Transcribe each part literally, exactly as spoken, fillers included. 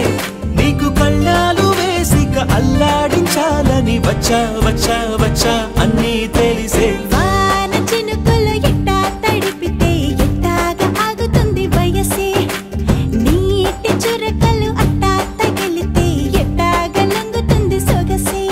నీకు కళ్ళాలు వేసిక అల్లాడించాలని వచ్చా వచ్చా వచ్చా అన్నీ తెలిసే వాన చినుకులు ఎట్టా తడిపితే ఎట్టాగా ఆగుతుంది వయసే నీటి చురకలు అట్టా తగిలితే ఎట్టాగా లొంగుతుంది సొగసే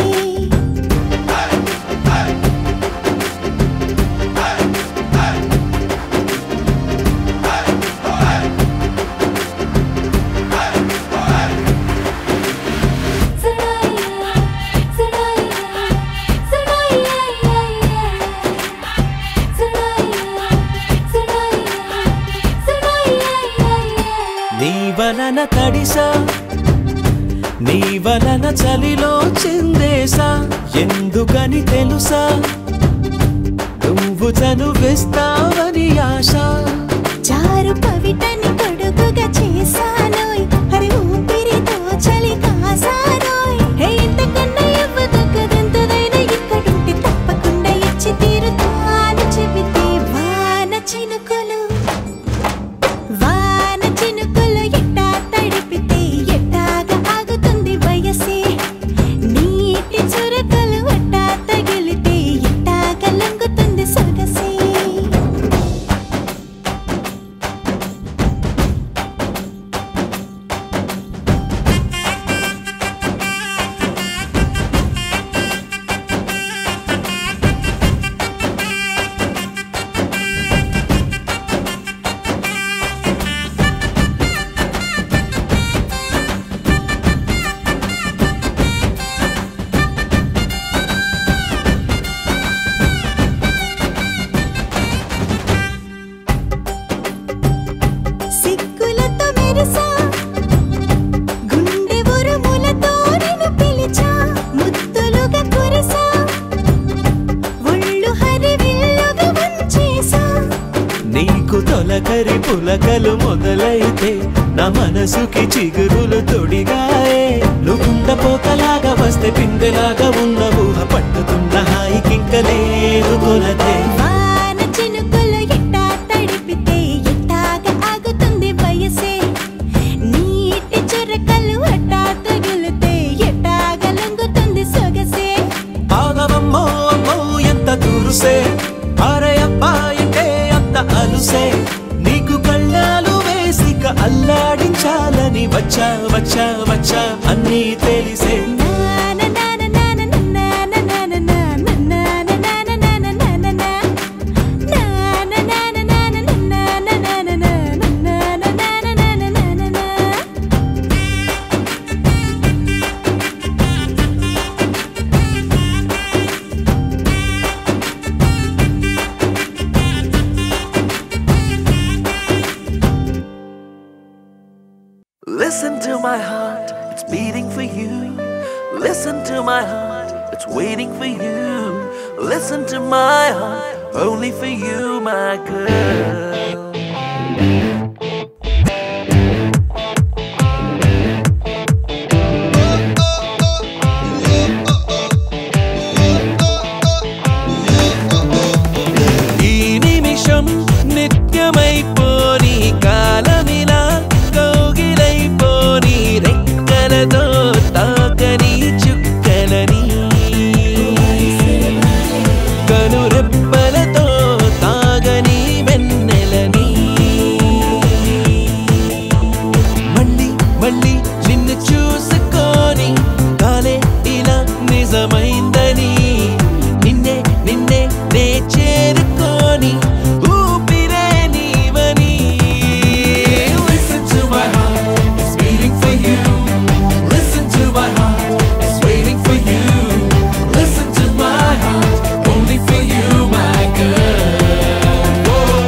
నీ వలన తడిసా నీ వలన చలిలో చిందేసా ఎందుకని తెలుసా నువ్వు చనువిస్తావని ఆశ చారు పవిటని పొడుగుగా చేశానోయ్ హరి ఊపిరితో చలి కాసానోయ్ హే ఇంతకన్నా ఇవ్వదగ్గదెంతదైనా ఇక్కడుంటే తప్పకుండా ఇచ్చి తీరుతాను చెబితే వాన చినుకులు వాన చినుకులు ఎట్టా తడిపితే ఎట్టాగా ఆగుతుంది వయసే నీటి చురకలు అట్టా తగిలితే ఎట్టాగా లొంగుతుంది సొగసే సిగ్గులతో మెరిసా గుండె ఉరుములతో నిన్ను పిలిచా ముద్దులుగా కురిసా ఒళ్ళు హరివిల్లుగా వంచేసా నీకు తొలకరి పులకలు మొదలైతే నా మనసుకి చిగురులు తొడిగాయే నువ్వుండ పోతలాగా వస్తే పిందెలాగా ఉన్న ఊహ పట్టుతున్న హాయికింక లేదు కొలతే వాన చినుకులు ఎట్టా తడిపితే ఎట్టాగా ఆగుతుంది వయసే నీటి చురకలు అట్టా తగిలితే ఎట్టాగా లొంగుతుంది సొగసే ఆగవమ్మో అమ్మో ఎంత దూరుసే అరే అబ్బాయికే అంత అలుసే నీకు కళ్ళాలు వేసిక అల్లాడించాలని వచ్చా వచ్చా వచ్చా అన్నీ తెలిసే Listen to my heart, it's beating for you. Listen to my heart, it's waiting for you. Listen to my heart, only for you, my girl. ఈ నిమిషం నిత్యమైపోని కాలమిలా కౌగిలైపోని రెక్కలతో తాకని చుక్కలని కనురెప్పలతో తాగని వెన్నెలని మళ్ళీ మళ్ళీ నిన్ను చూసుకొని కాలే ఇలా నిజమైందని నిన్నే నిన్నే నే చేరుకొని ఊపిరే నీవని Listen to my heart, it's beating for you. Listen to my heart, it's waiting for you. Listen to my heart, only for you, my girl. Whoa.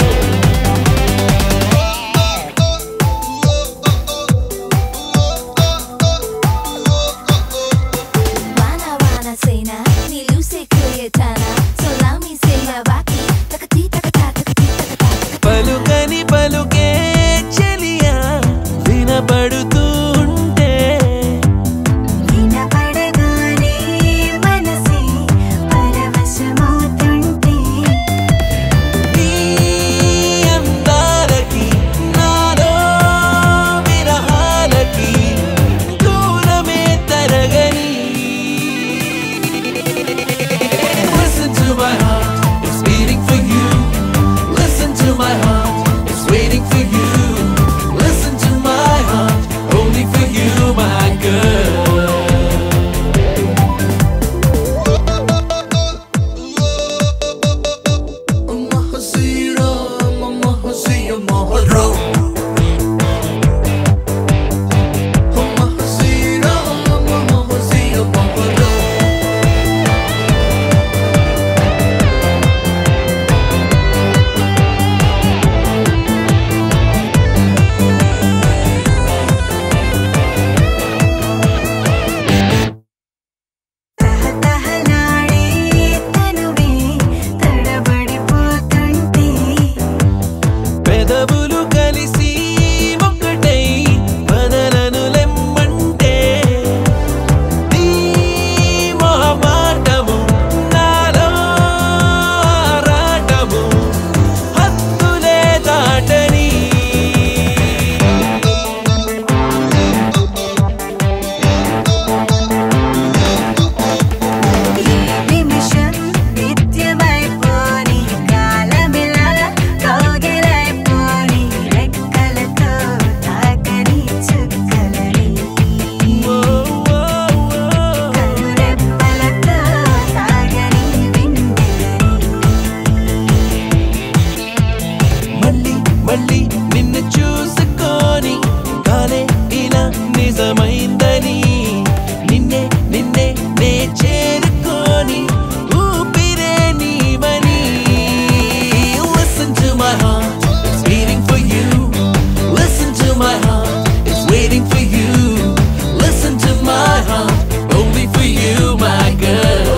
నిజమైందని నిన్నే నిన్నే నే చేరుకోని ఊపిరే నీవని. Listen to my heart, it's beating for you. Listen to my heart, it's waiting for you. Listen to my heart, only for you, my girl.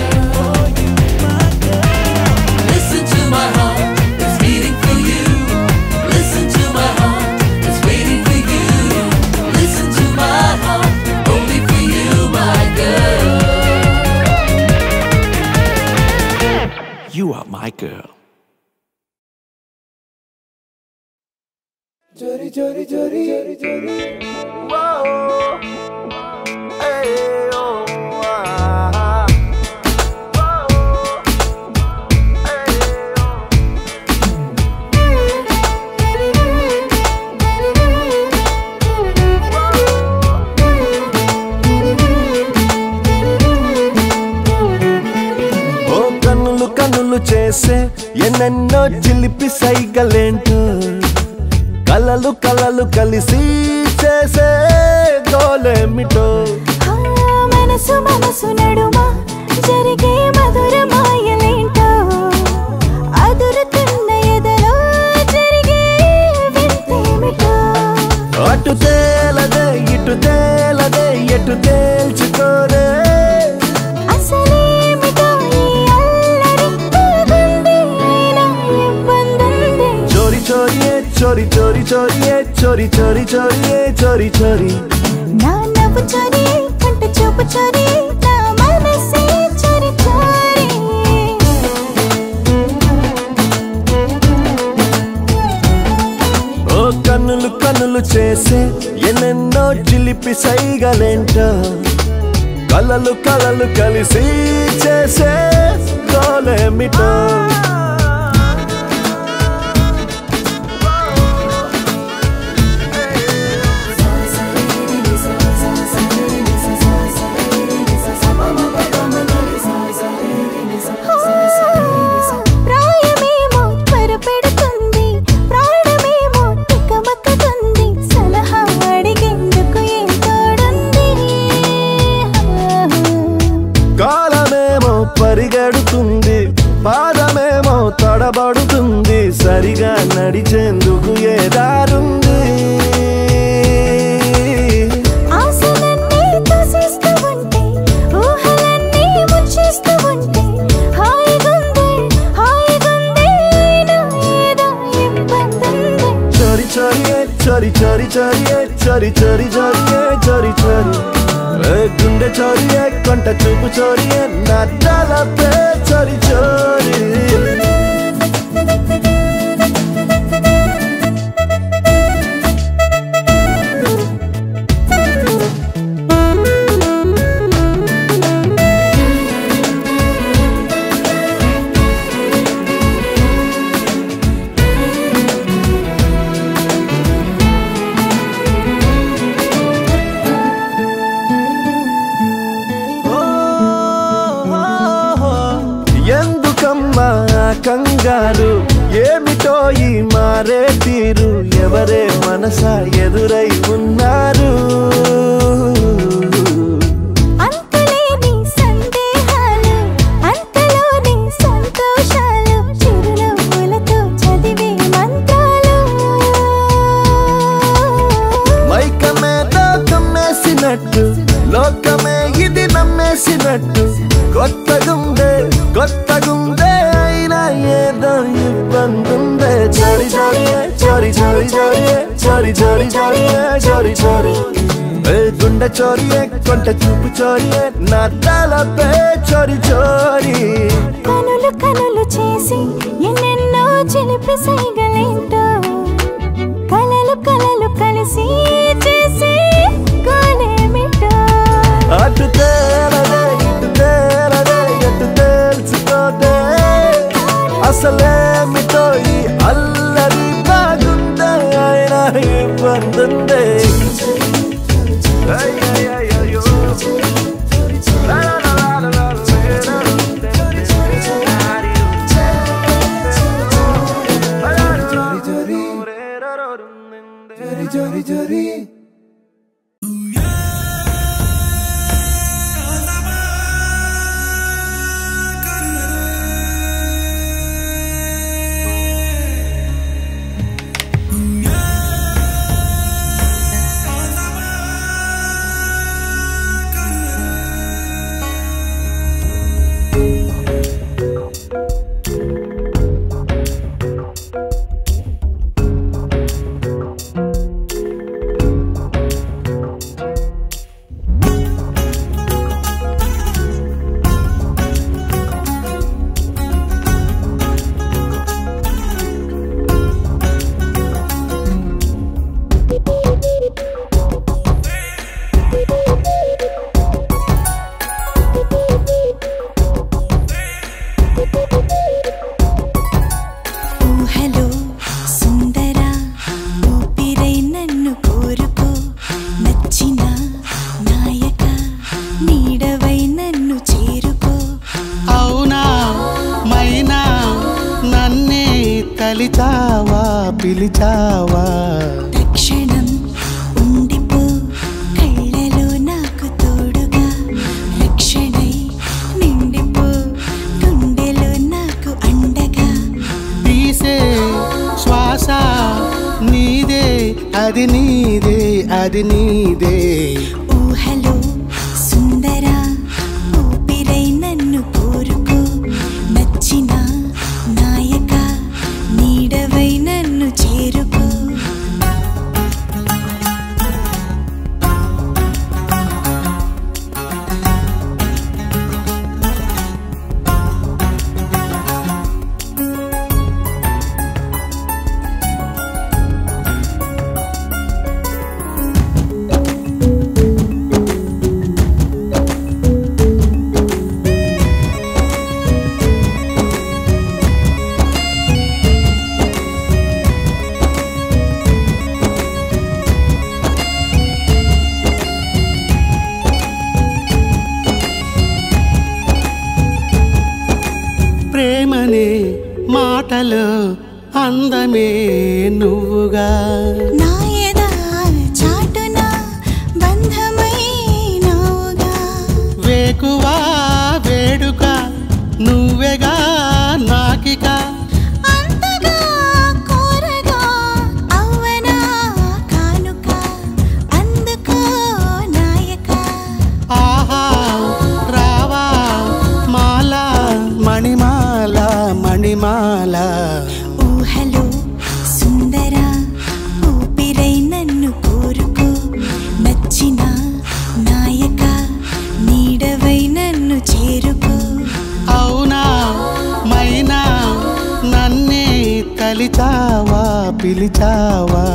Listen to my heart, it's beating for you. Listen to my heart, it's waiting for you. Listen to my heart, only for you, my girl. You are my girl. Chori chori chori chori chori. Whoa, hey oh ah. Whoa, hey oh. Oh కన్నులు కన్నులు చేసే ఎన్నెన్నో చిలిపి సైగలేంటో కలలు కలలు కలిసి చేసే గోలేమిటో. మనసు మనసు నడుమా జరిగే మధుర మాయలేంటో అదురుతున్న ఎదలో జరిగే వింతేమిటో. అటు తేలదే ఇటు తేలదే ఎటు తేల్చుకోరే అసలేమిటో ఈ అల్లరి బాగుంది నా ఇబ్బందుంది. చోరి చోరి ఏ చోరి చోరి చోరి ఏ చోరి చోరి చోరి ఏ చోరి చోరి. నా నవ్వు చోరి కంట చూపు చోరి నా మనసే చోరి చోరి. ఓ కన్నులు కన్నులు చేసే ఎన్నెన్నో చిలిపి సైగలేంటో కలలు కలలు కలిసి చేసే గోలేమిటో. ప్రాయమేమో త్వరపెడుతుంది ప్రాణమేమో తికమక్కుతుంది సలహా అడిగేందుకు ఏం తోడుంది. కాలమేమో పరిగెడుతుంది పాదమేమో తడబడుతుంది సరిగా నడిచేందుకు ఏ దారుంది. ఆశలన్నీ తోసేస్తూ ఉంటే ఊహలన్నీ ముంచేస్తూ ఉంటే హాయిగుంది హాయిగుంది అయినా ఏదో ఇబ్బందుంది. చోరి చోరి ఏ చోరి చోరి చోరి ఏ చోరి చోరి చోరి ఏ చోరి చోరి. ఏ గుండె చోరి ఏ కొంట చూపు చోరి ఏ నా తలపే చోరి చోరి. ఎందుకమ్మా కంగారు ఏమిటో ఈ మారే తీరు ఎవరే మనసా ఎదురై ఉన్నారు. అంతులేని సందేహాలు అంతలోని సంతోషాలు చిరునవ్వులతో చదివే మంత్రాలు. మైకమే కమ్మేసినట్టు లోకమే ఇది నమ్మేసినట్టు కొత్తగుందే కొత్తగుందే అయినా ఏదో ఇబ్బందుందే. చోరి చోరి ఏ చోరి చోరి చోరి ఏ చోరి చోరి చోరి ఏ చోరి చోరి. ఏ గుండె చోరి ఏ కొంట చూపు చోరి ఏ నా తలపే చోరి చోరి. కనులు కనులు చేసి ఎన్నెన్నో చిలిపి సైగలేంటో కలలు కలలు కలిసి చేసి గోలేమిటో. అటు తేలదే ఇటు తేలదే ఎటు తేల్చుకోదే అసలేమిటో ఈ అల్లరి బాగుందే అయినా ఇబ్బందుందే. Jori jori కలిచావా పిలిచావా తక్షణం ఉండిపో కళ్ళలో నాకు తోడుగా రక్షణై నిండిపో గుండెలో నాకు అండగా వీసే శ్వాస నీదే అది నీదే అది నీదే ఊహలో సుందర ఊపిరై నన్ను కోరుకో నచ్చిన నాయక నీడవై నన్ను చేరుకో ప్రేమనే మాటలో అందమే నువ్వుగా నాయదా చాటున బంధమై నావుగా వేకువా వేడుక నువ్వెగా నాకిక అంతగా కోరగా అవ్వనా కానుక అందుకో నాయక ఆహా రావా మాల మణిమాల మణిమాల ఊహలో సుందర ఊపిరై నన్ను కోరుకో నచ్చిన నాయక నీడవై నన్ను చేరుకో అవునా మైనా నన్నే కలిచావా పిలిచావా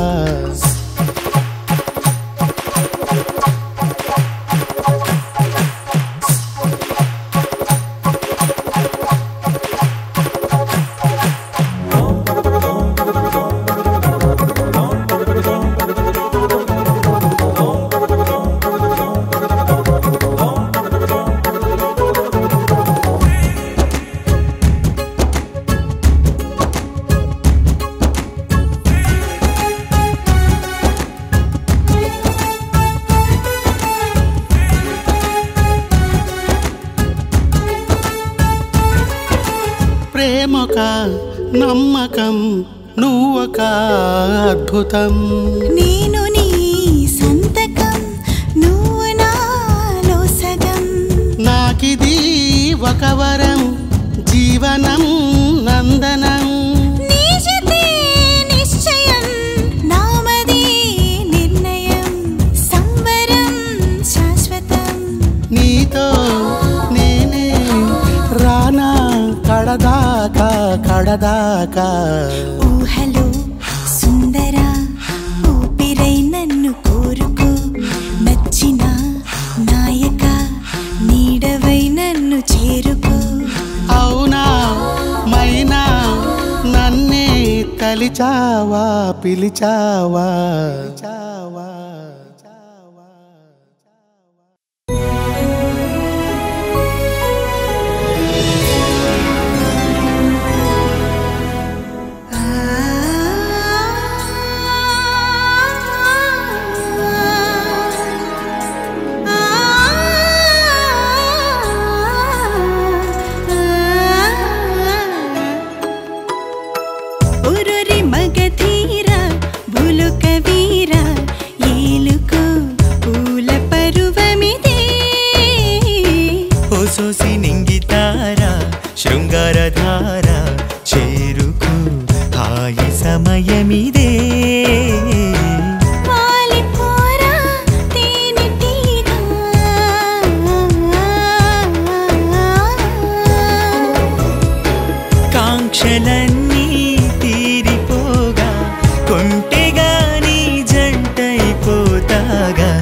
ప్రేమొక నమ్మకం నువ్వొక అద్భుతం నేను నీ సంతకం నువ్వు నాలో సగం నాకిది ఒక వరం జీవనం నందనం నీ జతే నిశ్చయం నామది నిర్ణయం సంబరం శాశ్వతం నీతో నేనే రానా కడదాకా కడదాకా ఊహలో సుందర ఊపిరై నన్ను కోరుకో నచ్చిన నాయక నీడవై నన్ను చేరుకో అవునా మైనా నన్నే కలిచావా పిలిచావా చావా ఉరురి మగధీర భూలోక వీర ఏలుకో పూల పరువమిదే ఓ సోసి నింగితార శృంగారధార చేరుకు హాయి సమయమిదే వాలిపోరా తేనెటీగ కాంక్షలన్నీ తీరిపోగా కొంటెగా నీ జంటైపోతాగా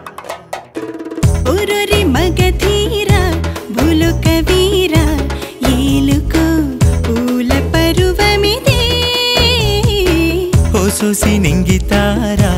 ఉరురి మగధీర భూలోక వీర ఏలుకో పూల పరువమిదే ఓ సోసి నింగితారా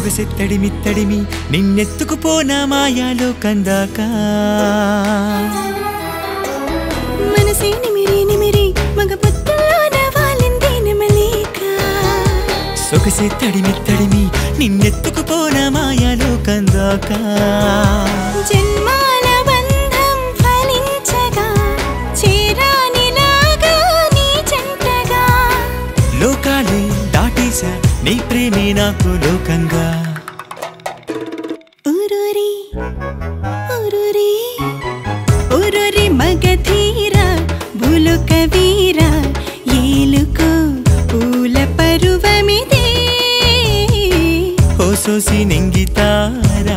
సొగసె తడిమి తడిమి నిన్నెత్తుకుపోనా మాయాలో కందాకా మనసే నిమిరి నిమిరి మగ పొత్తులోన వాలింది నెమలిక సొగసె తడిమి తడిమి నిన్నెత్తుకుపోనా మాయాలో కందాకా జన్మాల బంధం ఫలించగా చేరానిలాగా నీ జంటగా లోకాలే దాటేశా నీ ప్రేమే నాకు లోకంగా ఊరూరి ఊరూరి ఊరూరి మగధీర భూలోక వీర ఏలుకో పూల పరువమిదే ఓ సోసి నింగితారా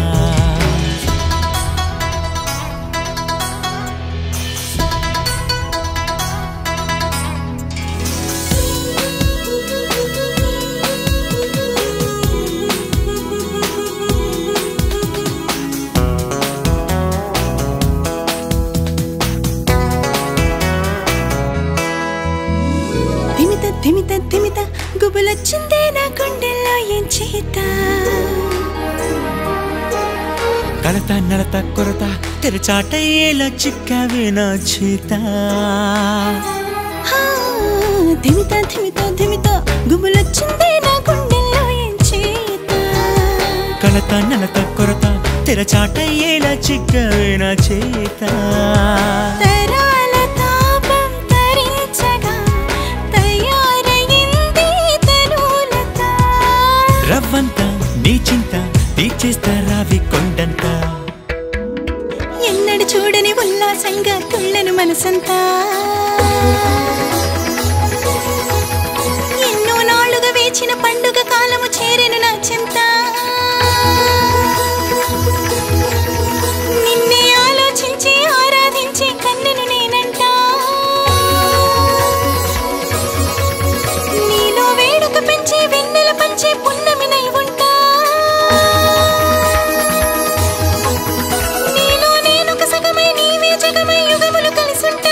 ధిమిత ధిమిత గుబులొచ్చిందే నా గుండెల్లో ఏం చేత కలత నడత కొరత తెరచాటయ్యేలా చిక్కావే నా చేత ధిమిత ధిమిత ధిమిత గుబులొచ్చిందే నా గుండెల్లో ఏం చేత కలత నలత కొరత తెరచాటయ్యేలా చిక్కావే నా చేత తరాల తాపం తరించగా తయారయింది తనులత రవ్వంతా నీ చింత తీర్చేస్తా రావి కొండంత ఎన్నడు చూడని ఉల్లాసంగా తుళ్ళను మనసంతా ఎన్నో నాళ్ళుగా వేచిన పండుగ కాలము చేరెను నా చింత నిన్నే ఆలోచించి ఆరాధించి కన్నెను నేనంట నీలో వేడుక పెంచి వెన్నెల పంచి పున్నమినై ఉంటా నీలో నేనొక సగమై నీవే జగమై యుగములు కలిసుంటా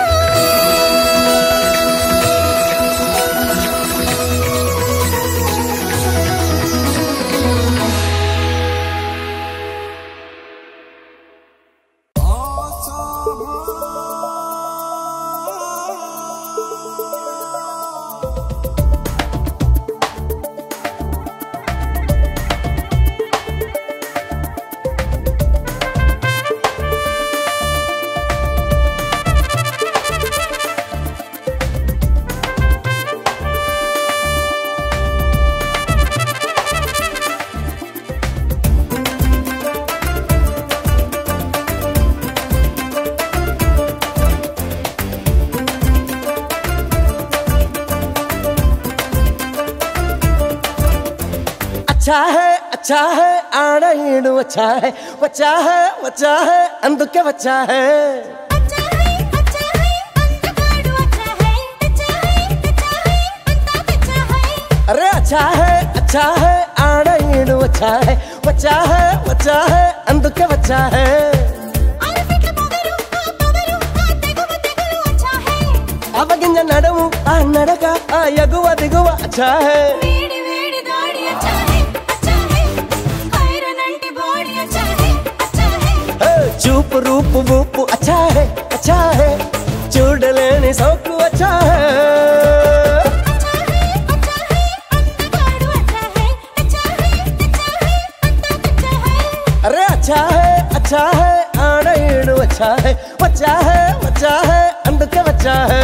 अच्छा है अच्छा है आड़ा ईडू अच्छा है बच्चा है बच्चा है अंदुके बच्चा है अच्छा है अच्छा है अंतकाडू अच्छा है अच्छा है अच्छा है अंता अच्छा है अरे अच्छा है अच्छा है आड़ा ईडू अच्छा है बच्चा है बच्चा है अंदुके बच्चा है आरफिट पोगरू आ पोगरू आ तेगुव तेगुलू अच्छा है అవగింజ నడుము ఆ నడక ఆ ఎగువ దిగువ अच्छा है వేడి వేడి దాడి अच्छा है अच्छा है ఐరనంటి బాడీ अच्छा है अच्छा है ఏ, చూపు రూపు ఊపు अच्छा है अच्छा है చూడలేని సోకు अच्छा है अच्छा है अच्छा है अंतकाडू अच्छा है अच्छा है अच्छा है अंता अच्छा है अरे अच्छा है अच्छा है आड़ा ईडू अच्छा है बच्चा है बच्चा है अंदुके बच्चा है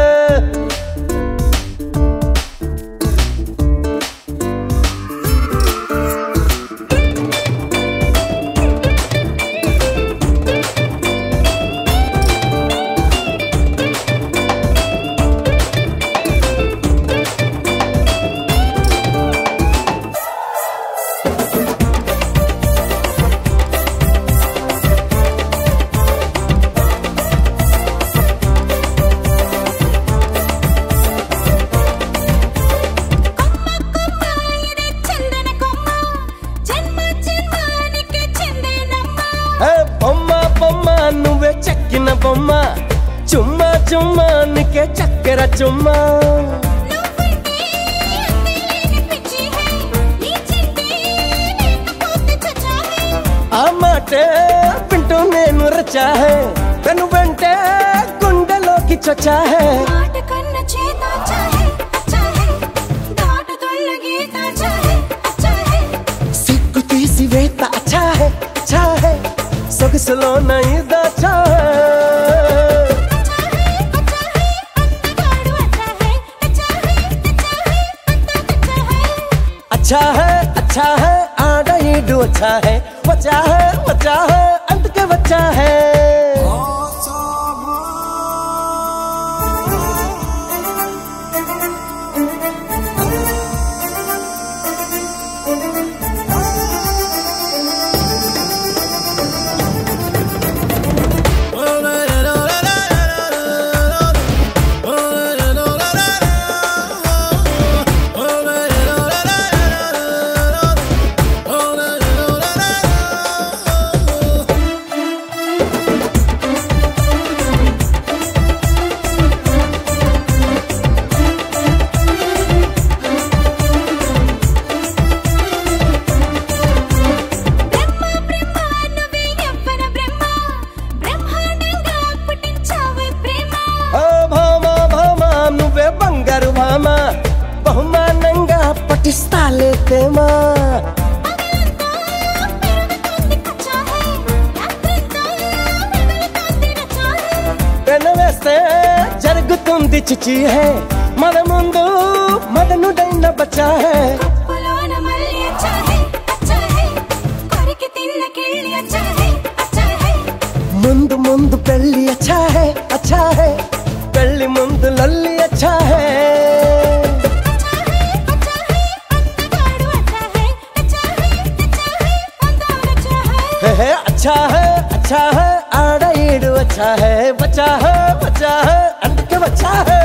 ఇది చందన కొమ్మ జన్మ జన్మానికి చెందేనమ్మ ఏ బొమ్మ బొమ్మ నువ్వే చెక్కిన బొమ్మ చుమ్మా చుమ్మా నీకే చక్కెర చుమ్మా నువ్వంటే అంతేలేని పిచ్చి హై నీ చింతే ఆ మాటే వింటూ నేను రచా హే పెను వెంటే గుండెలోకి చొచ్చా హే మాట కన్న చేత అచ్చా హే అచ్చా హే దాటుతున్న గీత అచ్చా హే అచ్చా హే సిగ్గు తీసి వేత అచ్చా హే అచ్చా హే సొగసులో నై దాచా హే अच्छा है अच्छा है आड़ा ईडू अच्छा है बचा है बचा है अंत के बच्चा है బహుమానంగా పటిస్తాలే తేమా పెనవేస్తే జరుగుతుంది చిచి హే మన ముందు మదనుడైన బచ్చా హే ముందు ముందు పెళ్ళి అచ్చా హే అచ్చా హే పెళ్ళి ముందు లల్లి అచ్చా హే अच्छा है अच्छा है आड़ा ईडू अच्छा है बचा है बचा है अंत के बच्चा है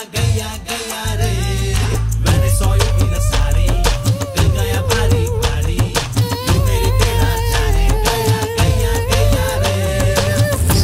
गया गया रे When I saw you in the sari दिल गया बारी बारी तू मेरी तेरा जाने गया गया गया रे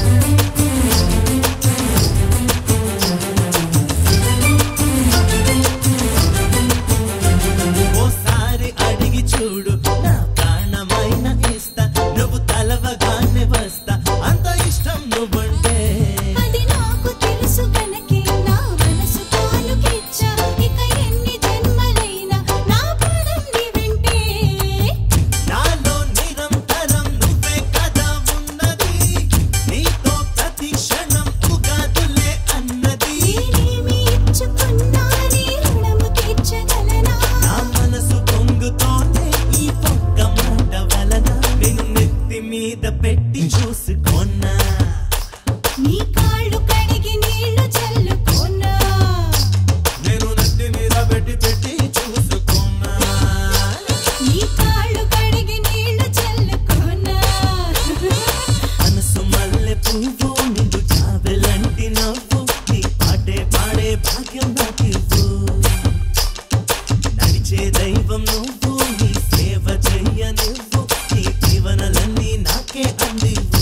वो सारी अड़गी చూడు నా ప్రాణమైన ఇస్తా నువ్వు తలవగానే వస్తా అంత ఇష్టం నువ్వంటే అది నాకు తెలుసు కనకే నా మనసు తాలుకిచ్చా ఇక ఎన్ని జన్మలైనా నా ప్రాణం నీ వెంటే నాలో నిరంతరం నువ్వే కదా ఉన్నది నీతో ప్రతి క్షణం ఉగాదులే అన్నది నేనేమి ఇచ్చుకున్నా నీ రుణము తీర్చగలనా నా మనసు పొంగుతోంది ఈ ఒక్క మాట వలన నిన్ను నెత్తి మీద పెట్టి చూసుకున్నా నీ కాళ్ళు కడిగి నీళ్లు చల్లుకోనా నేను నెత్తి మీద పెట్టి పెట్టి చూసుకున్నా నీ కాళ్ళు కడిగి నీళ్లు చల్లుకోనా మనసు మల్లె పువ్వు నిండు జాబెలంటి నవ్వు నీ పాటే పాడే భాగ్యం నాకివ్వు నడిచే దైవం నువ్వు నీ సేవ చెయ్య నువ్వు నీ జీవనలన్నీ నాకే అందివ్వు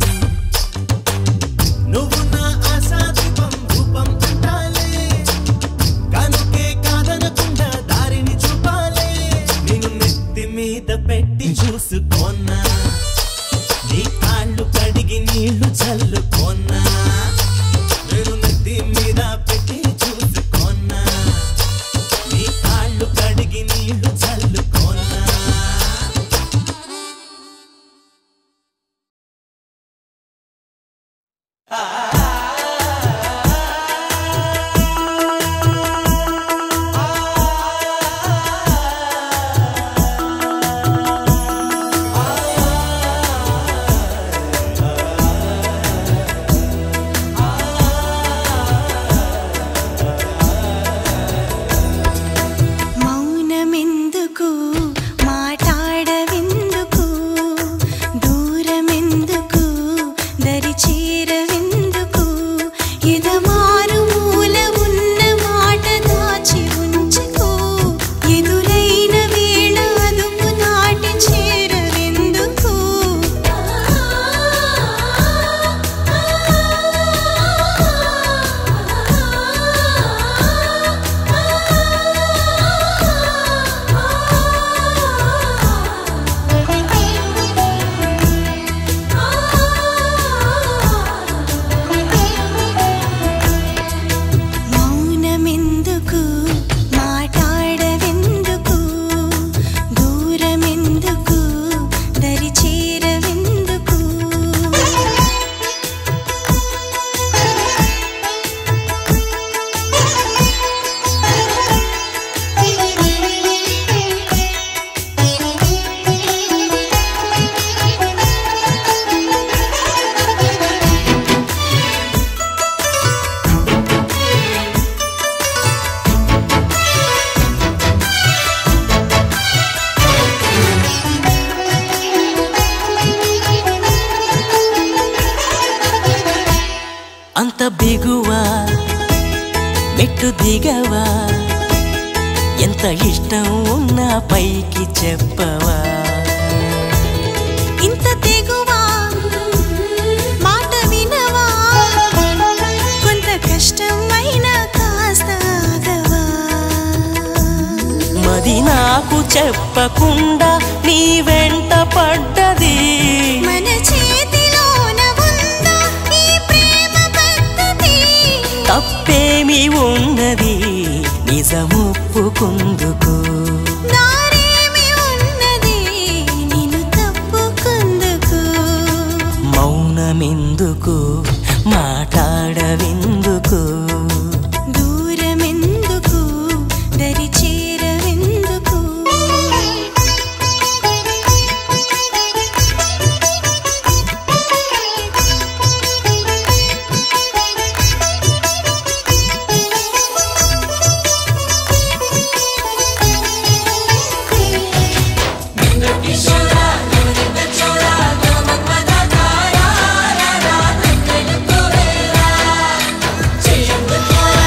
నువ్వు నా ఆశాదీపం రూపం అంటాలే కనుకే కాదనకుండా దారిని చూపాలే నిన్ను నెత్తి మీద పెట్టి చూసుకోనా నీ కాళ్ళు కడిగి నీళ్లు చల్లుకోనా నేను నెత్తి మీద పెట్టి చూసుకోనా నీ కాళ్ళు కడిగి నీళ్లు చల్లుకోనా మౌనమెందుకు మాట్లాడవెందుకు దూరమెందుకు దరి చేరవెందుకు ఎదమారు మూల ఉన్న మాట దాచి ఉంచుకో ఎదురైన వేళ అదుపు నాటి చేరవెందుకు మౌనమెందుకు మాట్లాడవెందుకు దూరమెందుకు దరి చేరవెందుకు అంత బిగువా మెట్టు దిగవా ఎంత ఇష్టం ఉన్నా పైకి చెప్పవా ఇంత తెగువా మాట వినవా కొంత కష్టమైనా కాస్త ఆగవా మది నాకు చెప్పకుండా నీ వెంట పడ్డది మన చేతిలోన ఉందా ఈ ప్రేమ పద్ధతి తప్పేమి ఉన్నది నిజమొప్పుకుందుకు దారేమి ఉన్నది నిన్ను తప్పుకుందుకు మౌనమెందుకు మాట్లాడవెందుకు దూరమెందుకు దరి చేరవెందుకు Quiero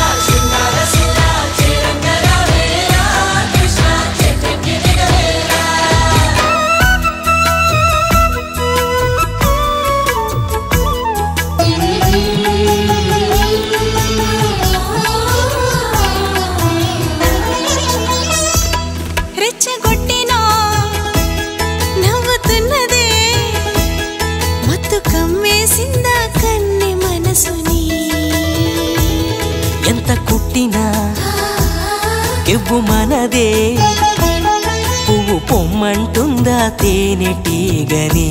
పువ్వు మనదే పువ్వు పొమ్మంటుందా తేనెటీగని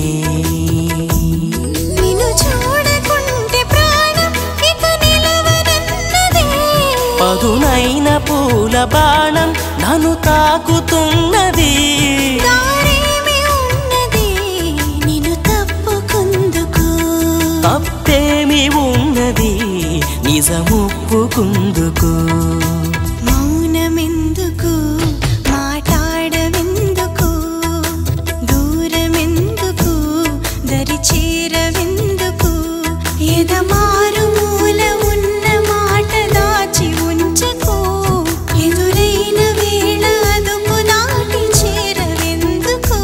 నిన్ను చూడకుంటే ప్రాణం ఇక నిలవనన్నదే పదునైన పూల బాణం నన్ను తాకుతున్నది దారేమి ఉన్నది నిన్ను తప్పుకుందుకు తప్పేమి ఉన్నది నిజమొప్పుకుందుకు మౌనమెందుకు మాట్లాడవెందుకు దూరమెందుకు దరి చేరవెందుకు ఎదమారు మూల ఉన్న మాట దాచి ఉంచకు ఎదురైన వేళ అదుపు దాటి చేరవెందుకు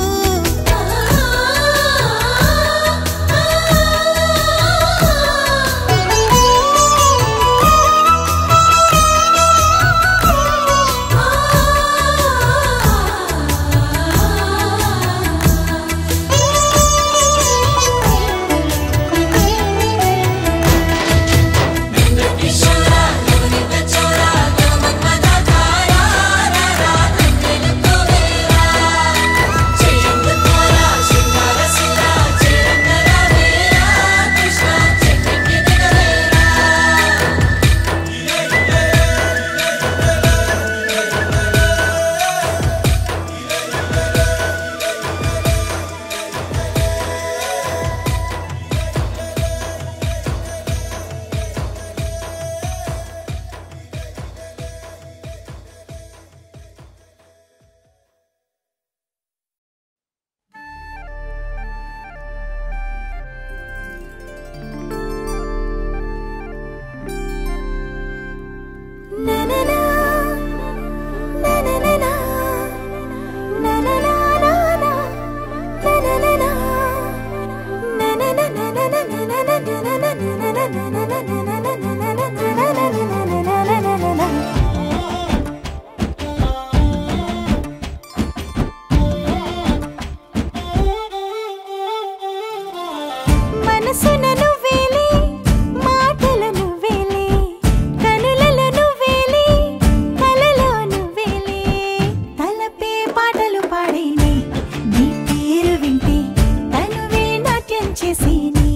మనసునను వేలే మాటలను వేలే కనులను వేలే కలలను వేలే తలపే పాటలు పాడేనే నీ పేరు వింటే తనువే నాట్యం చేసేనే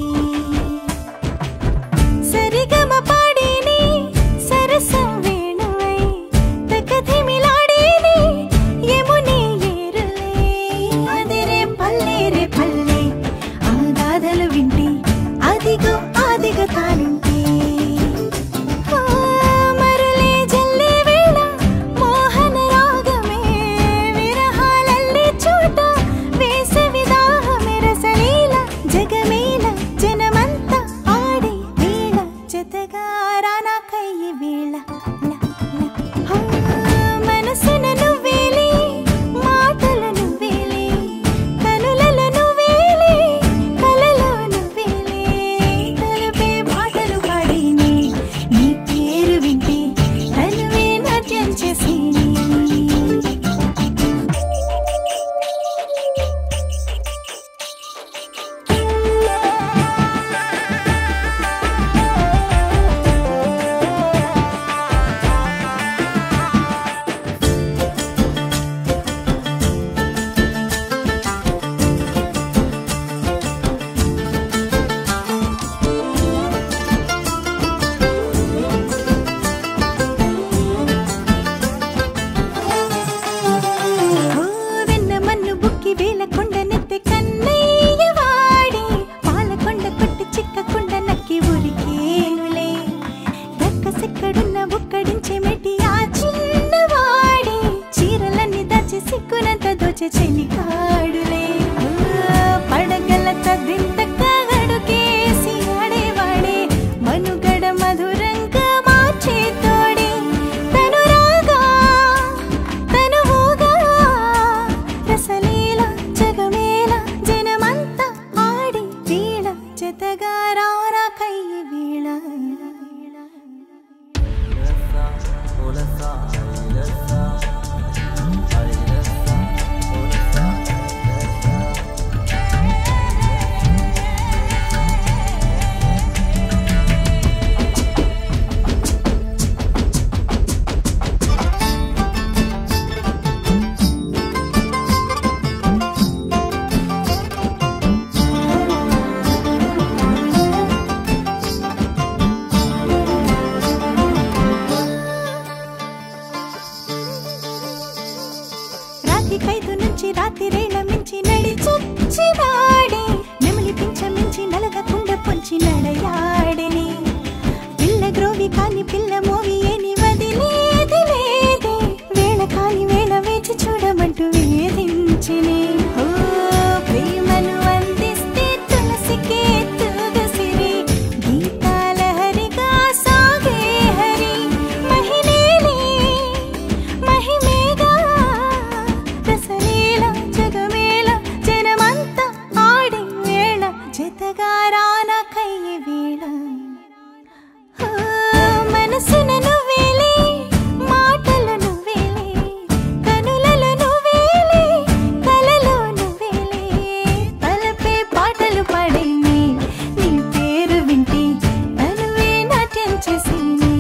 సరిగమ పాడేనే సరసం వేణువై తకధిమిలాడేనే యమునే ఏరులే అదిరే పల్లెరే పల్లె ఆ గాథలు వింటే అదిగో ఆదిగ తాలింటే ఆ మరులే జల్లే వేళ మోహన రాగమే విరహాలల్లే చోట వేసవి దాహమే రసలీల జగమేల జనమంతా ఆడే వేళ జతగా రానా కయ్యి వేళ ల, ల. ఆ మనసునను వేలే మాటలను వేలే కనులను వేలే కలలను వేలే తలపే పాటలు పాడేనే నీ పేరు వింటే తనువే నాట్యం చేసేనే టీవీ కాని పిల్ల మూవీ ఏని వదిలేది లేదే వేళ కాని వేళ వేచి చూడమంటూ వేధించినే ఓ ప్రేమను అందిస్తే తులసికే తులసిరి గీతాల హరిగా సాగే హరి మహిళేలే మహిమేగా రసలీల జగమేళ జనమంతా ఆడే వేళ జతగా రానకయ్యే వేళ మనసున నువ్వేలే మాటలు నువ్వేలే కనులలో నువ్వేలే కలలో నువ్వేలే తలపే పాటలు పాడేనే నీ పేరు వింటే తనువే నాట్యం చేసేనే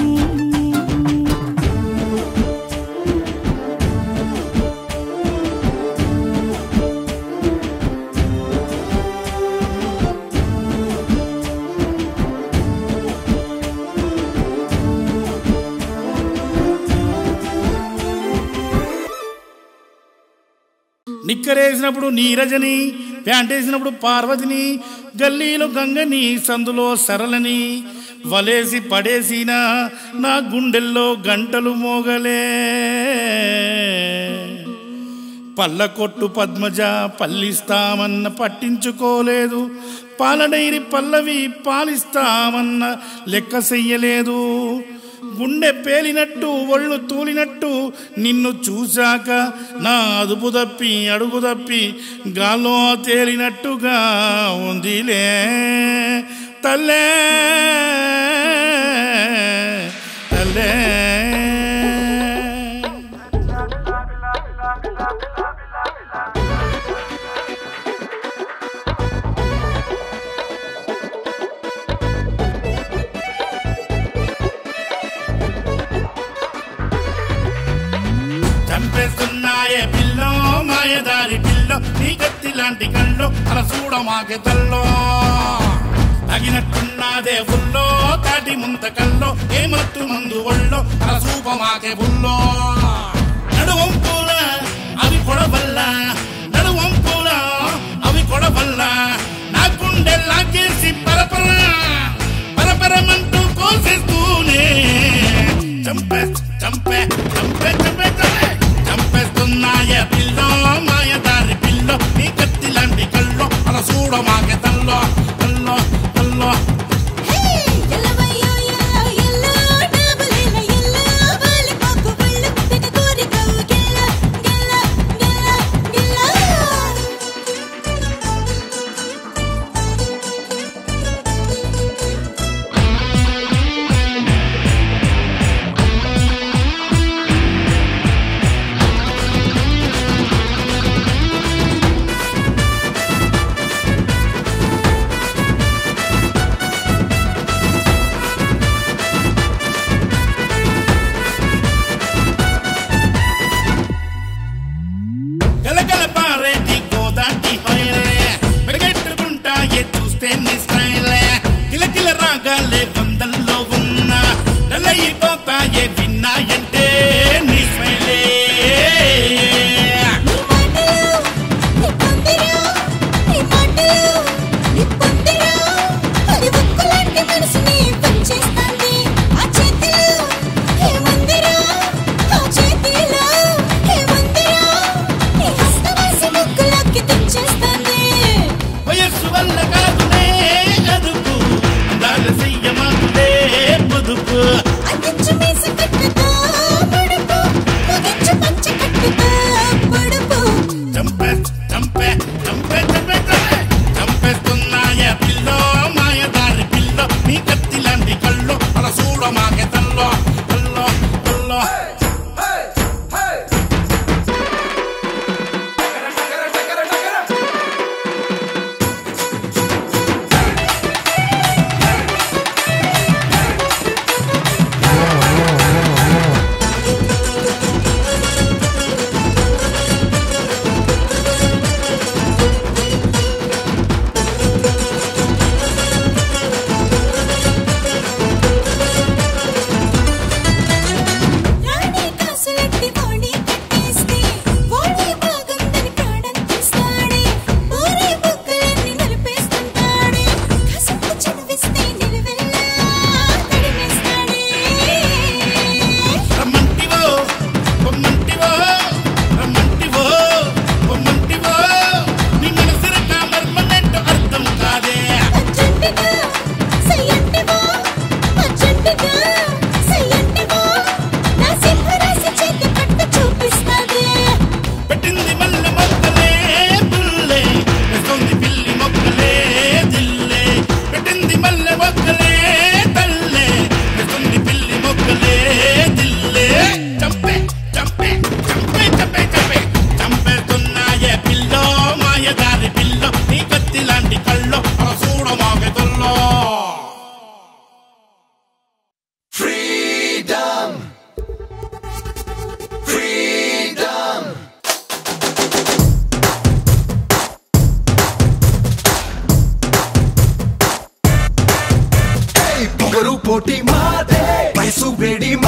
నిక్కరేసినప్పుడు నీరజని ప్యాంట్ వేసినప్పుడు పార్వతిని గల్లీలో గంగని సందులో సరళని వలేసి పడేసిన నా గుండెల్లో గంటలు మోగలే పళ్ళ కొట్టు పద్మజ పల్లిస్తామన్న పట్టించుకోలేదు పాలడైరి పల్లవి పాలిస్తామన్న లెక్క చెయ్యలేదు గుండె పేలినట్టు ఒళ్ళు తూలినట్టు నిన్ను చూశాక నా అదుపు తప్పి అడుగు తప్పి గాల్లో తేలినట్టుగా ఉందిలే తల్లే తల్లే చంపేస్తున్నాయే పిల్లో మాయదారి పిల్లో నీ కత్తి లాంటి కళ్ళు అలా చూడ మాకే తల్లో తగినట్టున్నదే ఫుల్లో తాటి ముంత కల్లో ఏమత్తు ముందు ఒళ్ళో అలా చూప మాకే బుల్లో నడువంపుల అవి కొడవల్ల నడువంపుల అవి కొడవల్ల నా గుండె లాగేసి పరపర పరపరమంటూ కోసేస్తూనే చంపే చంపే చంపే చంపే చంపే చంపేస్తున్నాయే పిల్లో మాయదారి పిల్లో నీ కత్తి లాంటి కల్లో అలా చూడ మాకే తల్లో తల్లో తల్లో Freedom! Freedom! Hey, పొగరు పోటీ మాదే వయసు వేడి